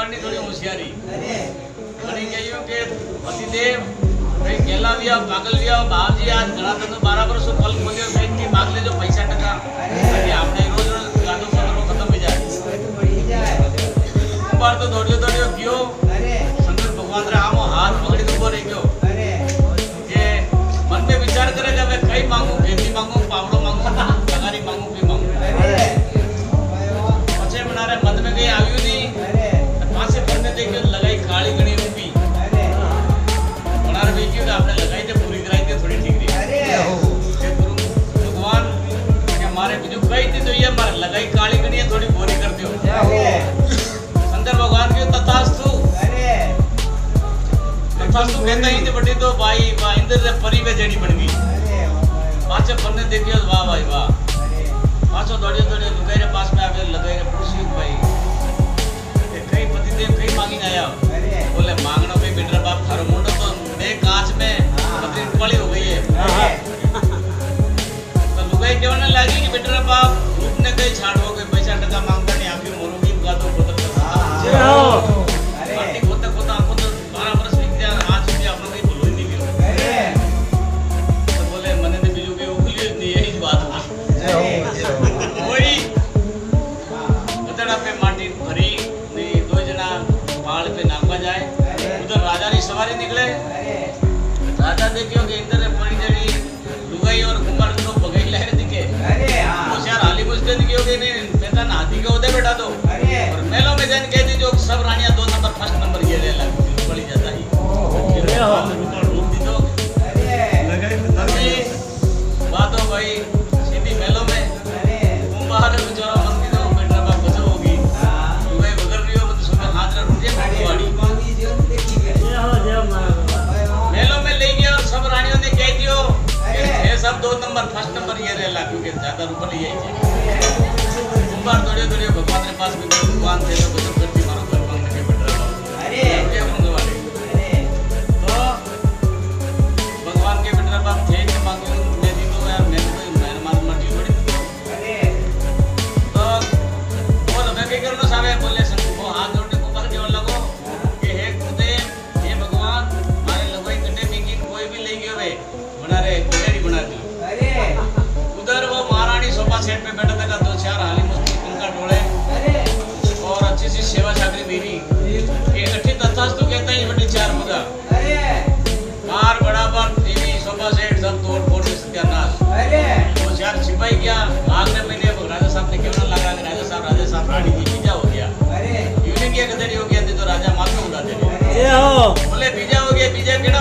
भगवान ने थोड़ी होशियारी खड़ी कहियो के पतिदेव भाई केला भी आओ पागल भी आओ बाप जी आज घड़ा तो 12 वर्ष फल खोलियो बैठ के मांग ले जो पैसा टका अरे आपने रोज रोज गादो पकड़ो खत्म हो जाए बार तो दौड़ियो क्यों शंकर भगवान रे आमो हाथ पकड़ी के ऊपर गयो ये मन में विचार करे कि मैं कई मांगू खेती मांगू पावड़ो मांगू लगारी मांगू की मांगू पछे बना रे मन में कहीं आवियो नहीं पासे पड़ने देखियो लगाई काली गणी रूपी बना रे देखियो आपने लगाई थे पूरी कराई थे थोड़ी ठीक रही भगवान के हमारे बिजू कई थी तो ये हमारे लगाई काली गणी थोड़ी बोरी कर दियो शंकर भगवान की तथास्तु तथास्तु कहता ही थे बड़ी तो भाई वाह इंद्र से परी पे जेडी बन गई पाछे पन्ने देखियो वाह भाई वाह पाछो दौड़ियो लुगाई रे पास में आवे लगाई रे पूछियो भाई ए कई पतिदेव कई मांगी आया बोले मांगनो भाई बेटा बाप थारो मुंडो तो मैं कांच में पति पड़ी हो गई है तो लुगाई कहने लगी कि बेटा बाप रूप ने कई छाड़ो के पैसा टका मांगता नहीं आपकी मोरोगी का तो पुत्र जय हो अरे कोता कोता आपको तो 12 वर्ष बीत गया आज भी आपने कहीं भूल नहीं गया तो बोले मने ने बिजू के उगली नहीं यही बात जय हो वही उधर पे माटी भरी नहीं दो जना पहाड़ पे नापा जाए उधर राजा की सवारी निकले राजा देखियो कि इंद्र ने पड़ी जड़ी लुगाई और कुमार को बगई लहर दिखे होशियार हाली मुझसे दिखियो कि नहीं बेटा नाती के उधर बैठा दो और मेलों में जन कहती जो सब रानियां 2 नंबर फर्स्ट नंबर ये ले लगी पड़ी जाता ही रूप दी दो अरे बात हो भाई सीधी मेलों में कुंभार बेचारा मंदी दो बेटा बाप बचो होगी लुगाई बगर रही हो तो सुबह हाथ रे रुपये मांगवाड़ी मेलों में ले गया और सब रानियों ने कह दियो ये सब 2 नंबर फर्स्ट नंबर ये रह ला क्योंकि ज्यादा रुपये यही है कुंभार दौड़े भगवान के पास में भगवान थे तो बचत करती मारो घर मांगने के बैठ रहा अरे ये मंगवाले तो भगवान के बेटा बाप थे कि मांगो मैं दी दो यार मैं मार मर्जी थोड़ी दो अरे तो वो लोग क्या करना सावे बोले वो हाथ जोड़ने को पर केवल लगो कि हे गुरुदेव ये भगवान मारे लगोई कटे में की कोई भी ले गयो वे बना रे गलेरी बना दी अरे उधर वो महारानी सोफा सेट पे बैठा था 2-4 हाली और अच्छी सी सेवा चाकरी मेरी ये इकट्ठी तथास्तु कहता ही बड़ी 4 मुद्दा बार बराबर टीवी सोफा सेट सब तोड़ फोड़ के सत्यानाश वो 4 सिपाही क्या आगने महीने राजा साहब ने क्यों ना लगा कि राजा साहब रानी की बीजा हो गया यूनियन क्या कदर हो गया तो राजा मालूम होता थे बोले बीजा हो गया बीजा केड़ा